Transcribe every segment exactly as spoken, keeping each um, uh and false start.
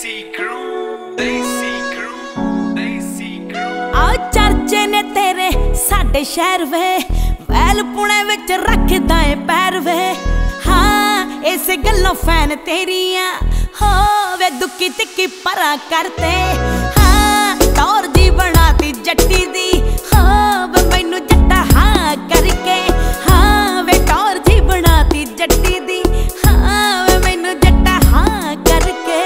देसी क्रू, देसी क्रू, देसी क्रू। आ चर्चे ने तेरे साडे शहर वे, वैल पुणे विच रखदा ए पैर वे। हाँ इस गल्लों फैन तेरिया हो वे दुखी तिक्की परा करते। हाँ टौर जी बनाती जट्टी दी हो वे मैनू जट्टा हाँ करके। हाँ वे टौर जी बनाती जट्टी दी हाँ वे मैनू जट्टा हाँ करके।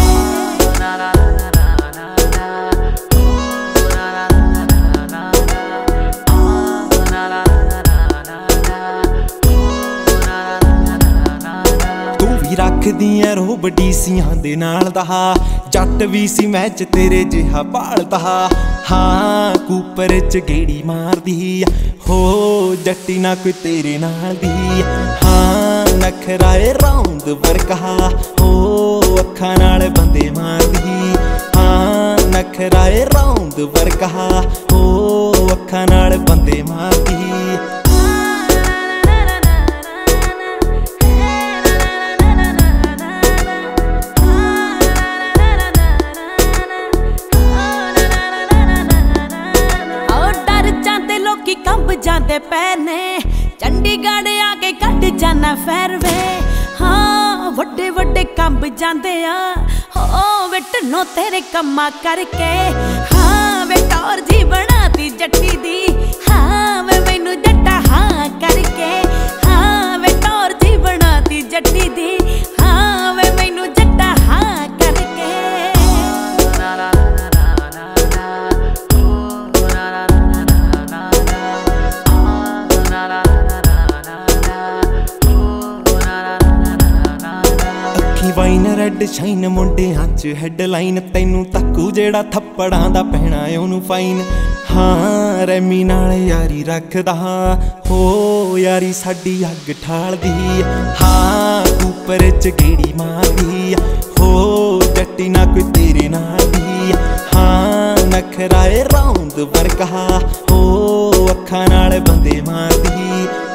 रख दियां रोब डीसियां दे नाल दा, जट भी सी मैच तेरे जिहा भालदा। हाँ कूपर च गेड़ी मारदी हो जट्टी ना कोई तेरे नाल दी। हाँ नखरा ए रौंद वर्गा हो अखां नाल बंदे मारदी। हाँ नखरा ए रौंद वर्गा हो अखां नाल बंदे मारदी। कंब जाते पैने चंडीगढ़ आके कट जाना फैर वे। हाँ वड्डे वड्डे कंब जाते आ हो वे टन्नो तेरे कम्मा करके। हाँ वे टौर जी बनाती जट्टी दी हाँ वे मैनू जट्टा हाँ करके। हाँ वे टौर जी बनाती जट्टी दी हाँ वे मैनू जट्टा हाँ करके। वाइन रेड शाइन मुंडियां च हैडलाइन, तैनू तक्कू जेड़ा थप्पड़ां दा पैना ओनू फाइन। हाँ रैमी नाल यारी रखदा हो यारी साडी अग ठालदी। हाँ कूपर च गेड़ी मारदी हो जट्टी ना कोई तेरे नाल दी। हाँ नखरा ए रौंद वर्गा हो अखां नाल बंदे मारदी।